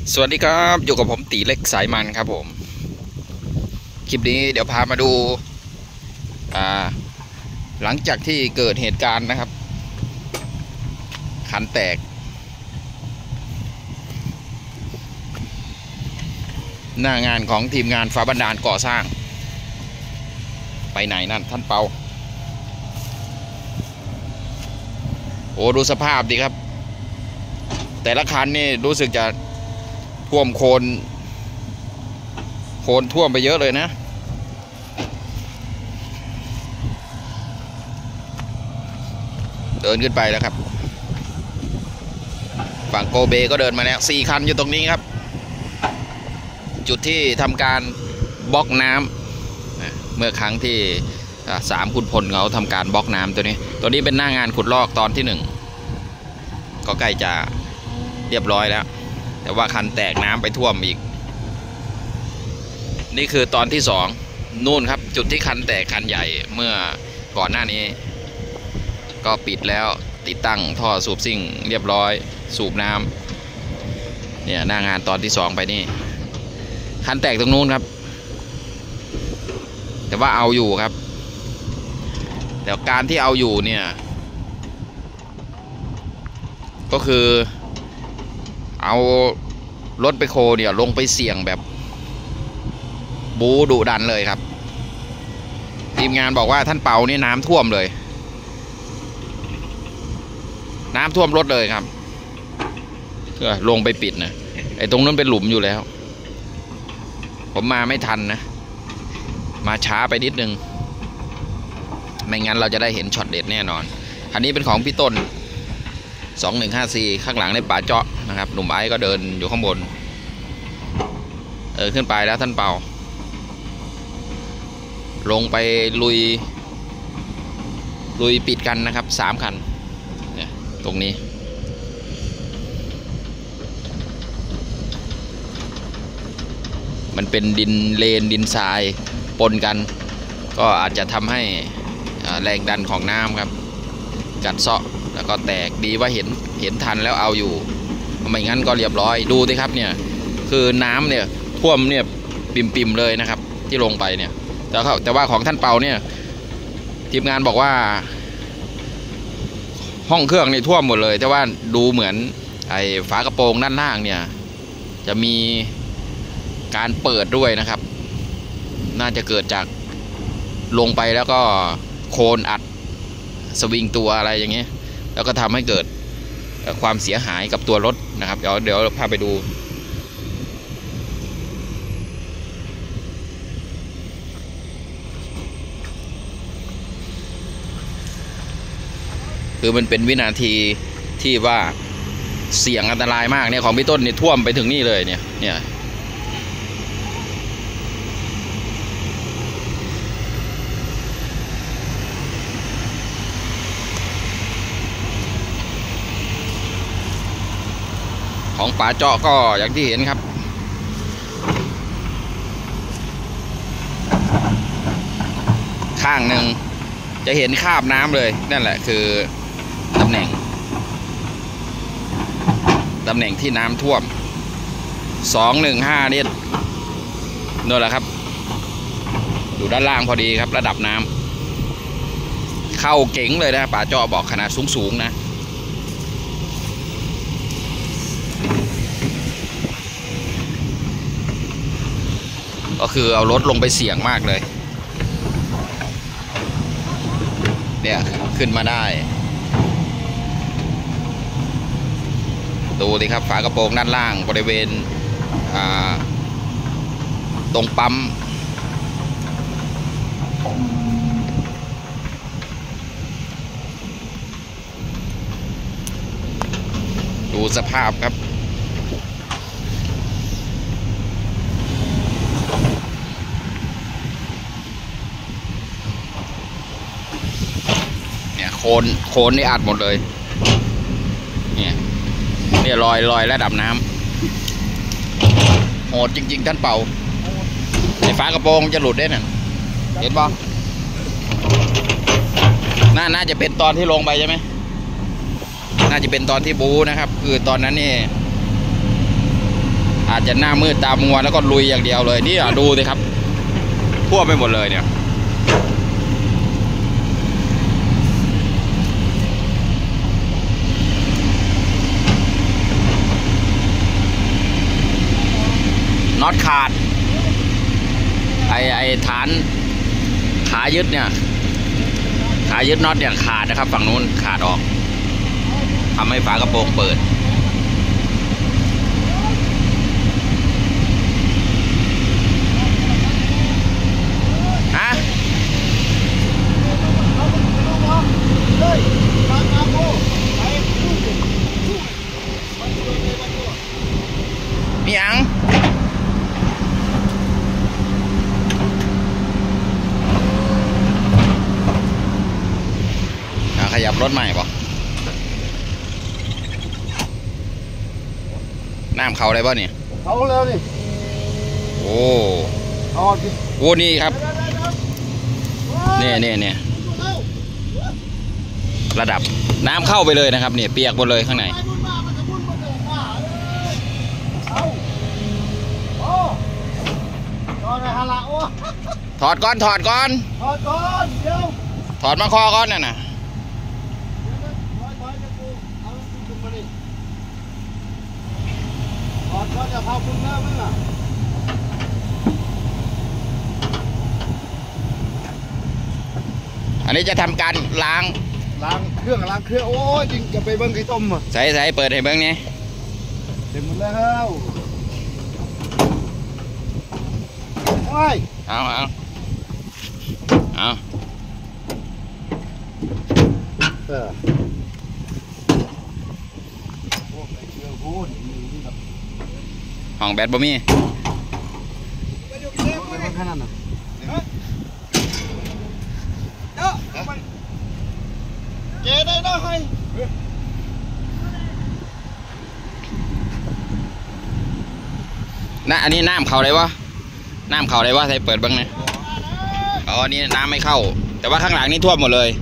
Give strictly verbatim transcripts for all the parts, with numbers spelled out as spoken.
สวัสดีครับอยู่กับผมตีเล็กสายมันครับผมคลิปนี้เดี๋ยวพามาดูอ่าหลังจากที่เกิดเหตุการณ์นะครับคันแตกหน้างานของทีมงานฟ้าบันดาลก่อสร้างไปไหนนั่นท่านเปาโอ้ดูสภาพดีครับแต่ละคันนี่รู้สึกจะท่วมโคลนโคลนท่วมไปเยอะเลยนะเดินขึ้นไปแล้วครับฝั่งโกเบก็เดินมาแล้วสี่คันอยู่ตรงนี้ครับจุดที่ทำการบล็อกน้ำเมื่อครั้งที่สามขุนพลเขาทำการบล็อกน้ำตัวนี้ตัวนี้เป็นหน้างานขุดลอกตอนที่หนึ่งก็ใกล้จะเรียบร้อยแล้วแต่ว่าคันแตกน้ำไปท่วมอีกนี่คือตอนที่สองนู่นครับจุดที่คันแตกคันใหญ่เมื่อก่อนหน้านี้ก็ปิดแล้วติดตั้งท่อสูบซิ่งเรียบร้อยสูบน้ำเนี่ยหน้างานตอนที่สองไปนี่คันแตกตรงนู้นครับแต่ว่าเอาอยู่ครับแต่การที่เอาอยู่เนี่ยก็คือเอารถไปโคเนี่ยลงไปเสี่ยงแบบบูดุดันเลยครับทีมงานบอกว่าท่านเปานี่น้ำท่วมเลยน้ำท่วมรถเลยครับเพื่อลงไปปิดนะไอ้ตรงนั้นเป็นหลุมอยู่แล้วผมมาไม่ทันนะมาช้าไปนิดนึงไม่งั้นเราจะได้เห็นช็อตเด็ดแน่นอนคันนี้เป็นของพี่ต้นสองหนึ่งห้าสี่ข้างหลังในป่าเจาะนะครับหนุ่มไอ้ก็เดินอยู่ข้างบนเออขึ้นไปแล้วท่านเปาลงไปลุยลุยปิดกันนะครับสามคันเนี่ยตรงนี้มันเป็นดินเลนดินทรายปนกันก็อาจจะทำให้แรงดันของน้ำครับกัดเซาะแล้วก็แตกดีว่าเห็นเห็นทันแล้วเอาอยู่ไม่งั้นก็เรียบร้อยดูสิครับเนี่ยคือน้ำเนี่ยท่วมเนี่ยปิ่มๆเลยนะครับที่ลงไปเนี่ยแต่เขาแต่ว่าของท่านเปาเนี่ยทีมงานบอกว่าห้องเครื่องนี่ท่วมหมดเลยแต่ว่าดูเหมือนไอ้ฝากระโปรงด้านล่างเนี่ยจะมีการเปิดด้วยนะครับน่าจะเกิดจากลงไปแล้วก็โคลนอัดสวิงตัวอะไรอย่างเงี้ยแล้วก็ทำให้เกิดความเสียหายกับตัวรถนะครับเดี๋ยวเดี๋ยวพาไปดูคือมันเป็นวินาทีที่ว่าเสี่ยงอันตรายมากเนี่ยของพี่ต้นนี่ท่วมไปถึงนี่เลยเนี่ยเนี่ยของป่าเจาะก็อย่างที่เห็นครับข้างหนึ่งจะเห็นคราบน้ำเลยนั่นแหละคือตำแหน่งตำแหน่งที่น้ำท่วมสองหนึ่งห้านี่นั่นแหละครับอยู่ด้านล่างพอดีครับระดับน้ำเข้าเก๋งเลยนะป่าเจาะบอกขนาดสูงๆนะก็คือเอารถลงไปเสี่ยงมากเลยเนี่ยขึ้นมาได้ดูดิครับฝากระโปรงด้านล่างบริเวณตรงปั๊มดูสภาพครับโคนโคนนี่อัดหมดเลยเนี่ยเนี่ยลอยลอยระดับน้ำโหดจริงๆท่านเป่าไอ้ฝากระโปรงจะหลุดได้น่ะเห็นป่ะน่าน่าจะเป็นตอนที่ลงไปใช่ไหมน่าจะเป็นตอนที่บูนะครับคือตอนนั้นนี่อาจจะหน้ามืดตามัวแล้วก็ลุยอย่างเดียวเลยนี่อ่ะดูสิครับทั่วไปหมดเลยเนี่ยน็อตขาดไอไอฐานขายึดเนี่ยขายึดน็อตเนี่ยขาดนะครับฝั่งนู้นขาดออกทำให้ฝากระโปรงเปิดฮะมียังขยับรถใหม่ป่ะน้ำเขาอะไรบ้างเนี่ยเขาแล้วนี่โอ้โหนี่ครับเนี่ยเนี่ยเนี่ยระดับน้ำเข้าไปเลยนะครับเนี่ยเปียกหมดเลยข้างในถอดก้อนถอดก้อนถอดก้อนเดี๋ยวถอดมาคอก้อนน่ะนะถอดก้อนจะพาคุณหน้ามั้งอ่ะอันนี้จะทำการล้างล้างเครื่องล้างเครื่องโอ้ยจริงจะไปเบิ้งไก่ต้มอ่ะใส่ใส่เปิดให้เบิ้งนี่เต็มหมดแล้วโอ้ยเอาเอาเอาเออห้องแบตบ่มีเจ๊ได้ได้ให้น่ะอันนี้น้ำเข่าอะไรวะน้ำเข่าอะไรวะใส่เปิดบ้างนะอ๋อนี่น้ำไม่เข้าแต่ว่าข้างหลังนี่ท่วมหมดเลย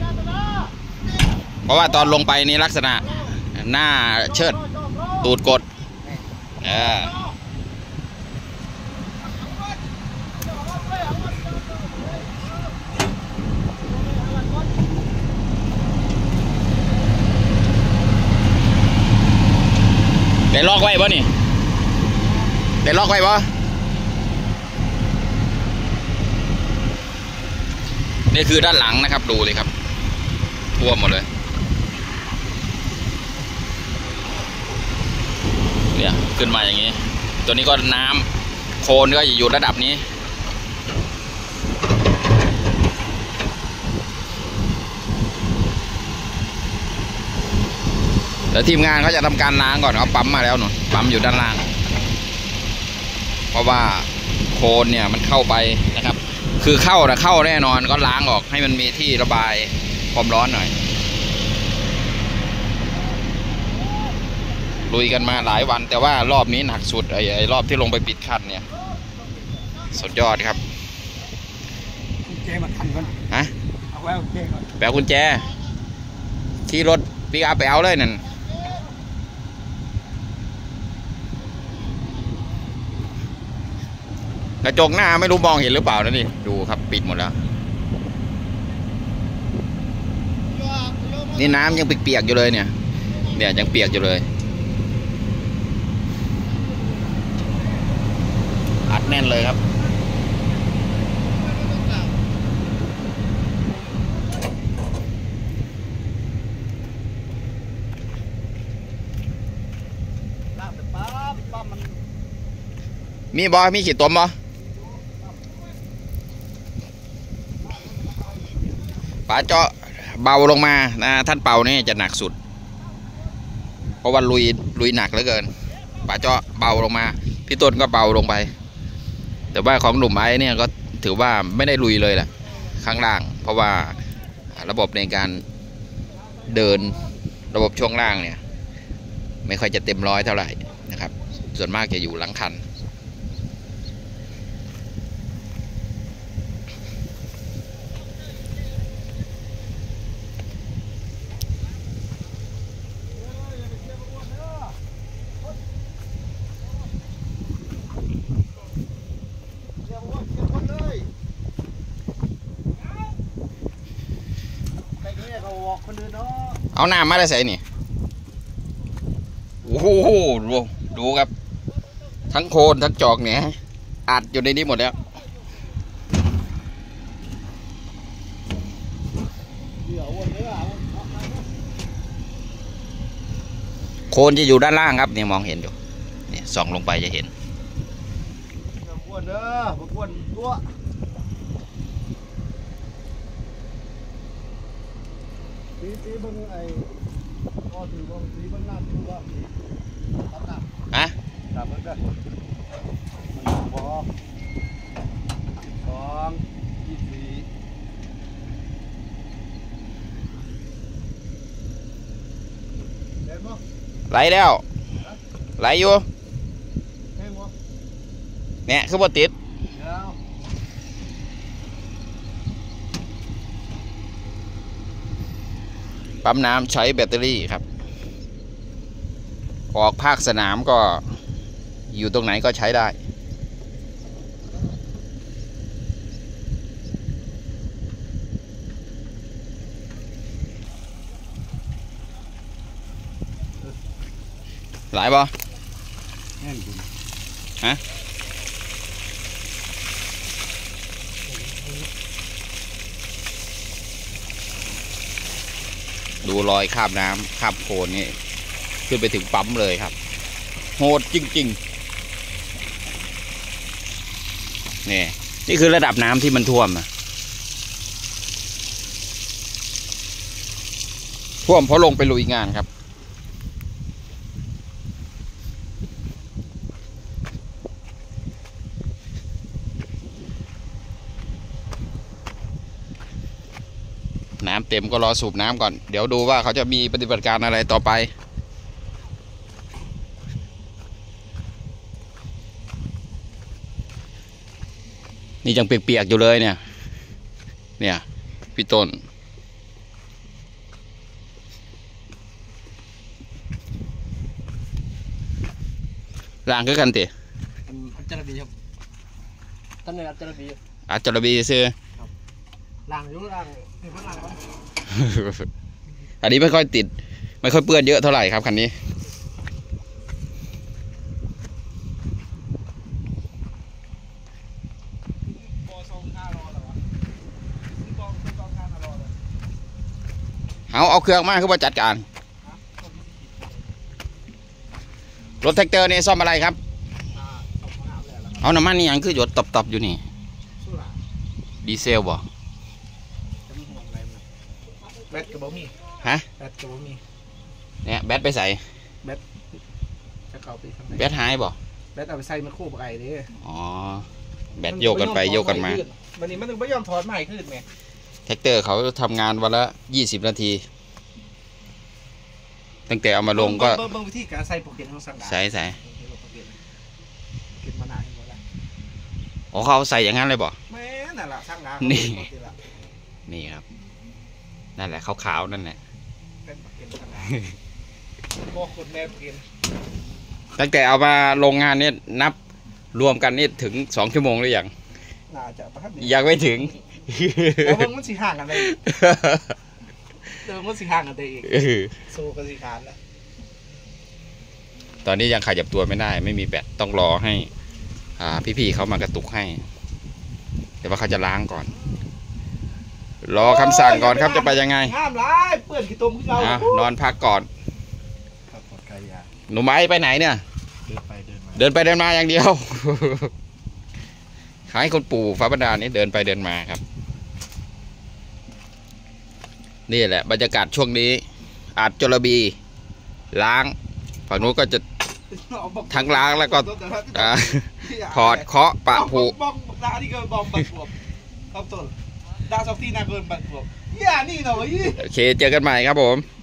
เพราะว่าตอนลงไปนี่ลักษณะหน้าเชิดตูดกดเออได้ล็อกไว้ป่ะนี่ได้ล็อกไว้ป่ะนี่คือด้านหลังนะครับดูเลยครับท่วมหมดเลยเนี่ยขึ้นมาอย่างนี้ตัวนี้ก็น้ำโคลนก็อยู่ระดับนี้แล้วทีมงานเขาจะทำการล้างก่อนเขาปั๊มมาแล้วหนูปั๊มอยู่ด้านล่างเพราะว่าโคลนเนี่ยมันเข้าไปนะครับคือเข้านะเข้าแน่นอนก็ล้างออกให้มันมีที่ระบายความร้อนหน่อยลุยกันมาหลายวันแต่ว่ารอบนี้หนักสุดไอ้ไอ้รอบที่ลงไปปิดคันเนี่ยสุดยอดครับกุญแจมาคันก่อนฮะเอาไว้กุญแจก่อนแปลกุญแจขี่รถปิกอัพไปเอาเลยนั่นกระจกหน้าไม่รู้มองเห็นหรือเปล่านะนี่ดูครับปิดหมดแล้วนี่น้ำยังเปียกๆอยู่เลยเนี่ยเนี่ยยังเปียกอยู่เลยอัดแน่นเลยครับมีบอมีขีดต้มบอฝาเจาะเบาลงมานะท่านเป่านี่จะหนักสุดเพราะว่าลุยลุยหนักเหลือเกินฝาเจาะเบาลงมาพี่ต้นก็เบาลงไปแต่ว่าของหนุ่มไอ้เนี่ยก็ถือว่าไม่ได้ลุยเลยแหละข้างล่างเพราะว่าระบบในการเดินระบบช่วงล่างเนี่ยไม่ค่อยจะเต็มร้อยเท่าไหร่นะครับส่วนมากจะอยู่หลังคันเอาน้ำมาได้ใส่นี่โอ้โหดูดูครับทั้งโคนทั้งจอกเนี่ยอัดอยู่ในนี้หมดแล้วโคนจะอยู่ด้านล่างครับเนี่ยมองเห็นอยู่เนี่ยส่องลงไปจะเห็นบวนเด้อบวนตัวสีสีเบิ้งไอ้ก็ถือว่าสีเบิ้งน้ำถือว่าตัดน้ำฮะตัดเบิ้งเด้อมันพอสองยี่สี่เห็นมั้ยไหลแล้วไหลอยู่เห็นมั้ยเนี่ยคือบ่ติดปั๊มน้ำใช้แบตเตอรี่ครับออกภาคสนามก็อยู่ตรงไหนก็ใช้ได้หลายบ่ฮะดูรอยคราบน้ำคราบโคลนนี่ขึ้นไปถึงปั๊มเลยครับโหดจริงๆนี่นี่คือระดับน้ำที่มันท่วมนะท่วมเพราะลงไปลุยงานครับน้ำเต็มก็รอสูบน้ำก่อนเดี๋ยวดูว่าเขาจะมีปฏิบัติการอะไรต่อไปนี่ยังเปียกๆอยู่เลยเนี่ยเนี่ยพี่ต้นล่างคือกันติอัจฉริยะท่านในอัจฉริยะอัจฉริยะซื้อล่างอยู่ล่างนี่เพิ่งล่างอันนี้ไม่ค่อยติดไม่ค่อยเปื้อนเยอะเท่าไหร่ครับคันนี้เอาเอาเครื่องมาคือว่าจัดการรถแท็กเตอร์นี่ซ่อมอะไรครับเอาน้ำมันนี่ยังคือหยดตบๆอยู่นี่ดีเซลบ่แบตกับบ่มีฮะแบตกับบ่มีเนี่ยแบตไปใส่แบตจะเข้าไปทำไมแบตหายบ่แบตเอาไปใส่มันคู่กับไอ้ดิอ๋อแบตโยกกันไปโยกกันมาวันนี้มันถึงไม่ยอมถอดใหม่ขึ้นไงแท็กเตอร์เขาทำงานวันละยี่สิบนาทีตั้งแต่เอามาลงก็บางวิธีการใส่โปรแกรมของสังกัดใส่ใส่อ๋อเขาใส่อย่างนั้นเลยบ่แม่นั่นแหละช่างงานนี่นี่ครับนั่นแหละขาวๆนั่นแหละตั้งแต่เอามาโรงงานนี่นับรวมกันนี่ถึงสองชั่วโมงหรือยังน่าจะยังไม่ถึงแล้วมันสีห่างกันเลยเดี๋ยวมันสีห่างกันได้อีกโซ่กันสีขาดแล้วตอนนี้ยังขยับตัวไม่ได้ไม่มีแบตต้องรอให้พี่ๆเขามากระตุกให้แต่ว่าเขาจะล้างก่อนรอคำสั่งก่อนครับจะไปยังไงห้ามร้ายเปื่อนขี้ตุ่มเรานอนพักก่อนหนูไม้ไปไหนเนี่ยเดินไปเดินมาเดินไปเดินมาอย่างเดียวขายคนปู่ฟ้าบันดาลนี่เดินไปเดินมาครับนี่แหละบรรยากาศช่วงนี้อาจจระบีล้างฝั่งนู้นก็จะทั้งล้างแล้วก็ถอดเคาะปะผูบ้องดาที่เกินบ้องบัดบวบครับต้นดาซอฟตี้นาเกินบัดบวบเฮียนี่หน่อยโอเคเจอกันใหม่ครับผม